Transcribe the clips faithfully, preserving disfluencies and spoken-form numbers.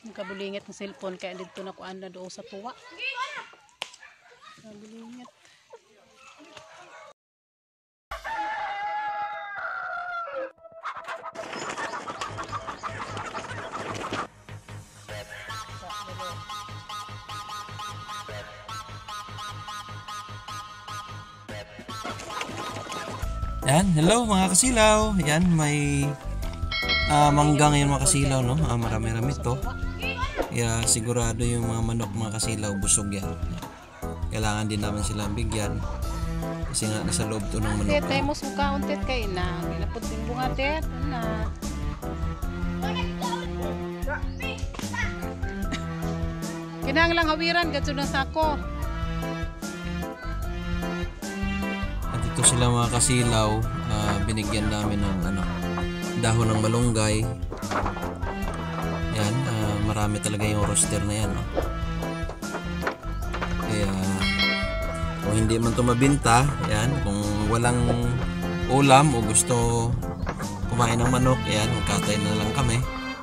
Kabulingit ng cellphone kaya dito na kuan na doon sa tuwa. Kabulingit. Yan, hello mga kasilaw. Yan, may uh, mangga ngayon mga kasilaw, no? Uh, marami-rami to. Yeah, sigurado yung mga manok mga kasilaw busog yan. Kailangan din naman silang bigyan. Kasi nga nasa loob to ng manok. Tet, tayo mo suka untit kayo na. Ginapot din bunga tet. Na. Kinahanglang hawiran gatso ng sako. Ito sila mga kasilaw, uh, binigyan namin ng ano, dahon ng malunggay. Yan, uh, marami talaga yung roster na yan. No? Kaya kung hindi man ito mabinta, yan, kung walang ulam o gusto kumain ng manok, yan, magkatay na lang kami.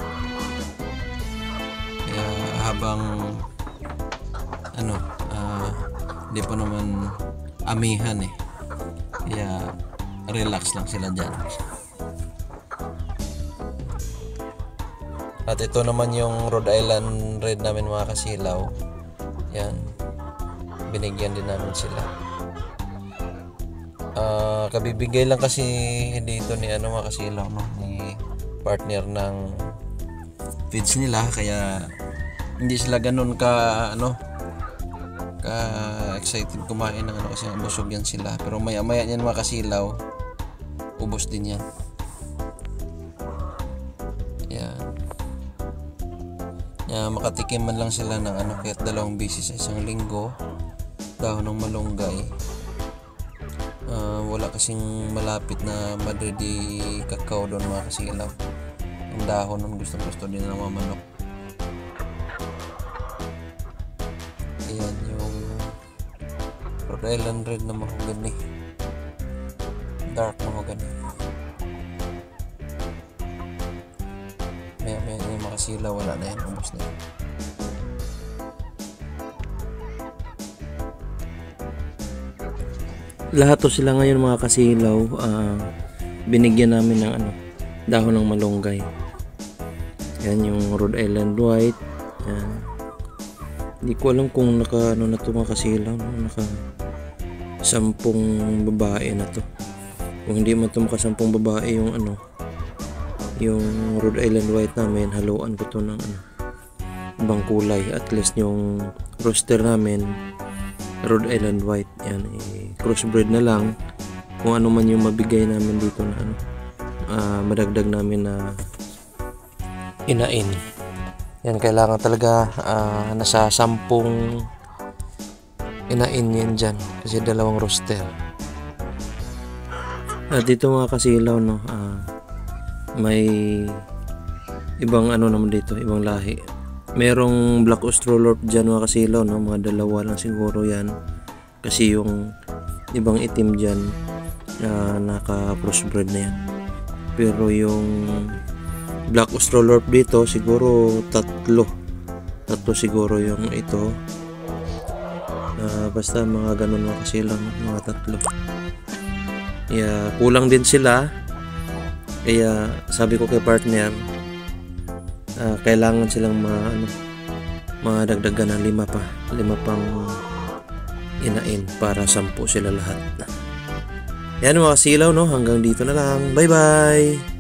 Kaya habang ano, uh, hindi pa naman amihan eh. Kaya relax lang sila dyan. At ito naman yung Rhode Island Red namin mga kasilaw. Yan, binigyan din namin sila. uh, Kabibigay lang kasi dito ni ano mga kasilaw, no? Ni partner ng feeds nila. Kaya hindi sila ganun ka ano ka excited kumain ng ano kasi busog yan sila. Pero maya maya yan mga kasilaw, ubos din yan. Yan. Yan, makatikim man lang sila ng ano kahit dalawang beses sa isang linggo. Dahon ng malunggay. Uh, wala kasing malapit na madredi kakao doon mga kasilaw. Ang dahon nun gusto gusto din ng mga manok. Ayan yung Rhode Island Red na mahogany, dark mahogany. Maya maya yung makasila, wala na yan, ubos na yan. Lahat to sila ngayon mga kasilaw, uh, binigyan namin ng ano, dahon ng malunggay. Yan yung Rhode Island White. Yan. Hindi ko alam kung naka ano na to mga kasilaw, no? Naka sampung babae na to. Kung hindi man to makasampung babae yung ano, yung Rhode Island White namin, haluan ko to ng ano, ibang kulay. At least yung roster namin Rhode Island White, yan, eh, crossbreed na lang. Kung ano man yung mabigay namin dito na ano, uh, madagdag namin na inain. Yan, kailangan talaga uh, nasa sampung inain yan dyan kasi dalawang roster. At dito mga kasilaw, no, uh, may ibang ano naman dito, ibang lahi. Merong Black Australorp dyan mga kasilaw, no, mga dalawa lang siguro yan kasi yung ibang itim dyan uh, naka crossbred na yan. Pero yung Black Australorp dito siguro tatlo tatlo siguro yung ito, uh, basta mga ganun mga kasilaw, mga tatlo. Kaya kulang din sila, kaya sabi ko kay partner, uh, kailangan silang mga ano, mga dagdagan ng lima pa lima pang inain para sampu sila lahat. Yan mga kasilaw, no, hanggang dito na lang, bye bye.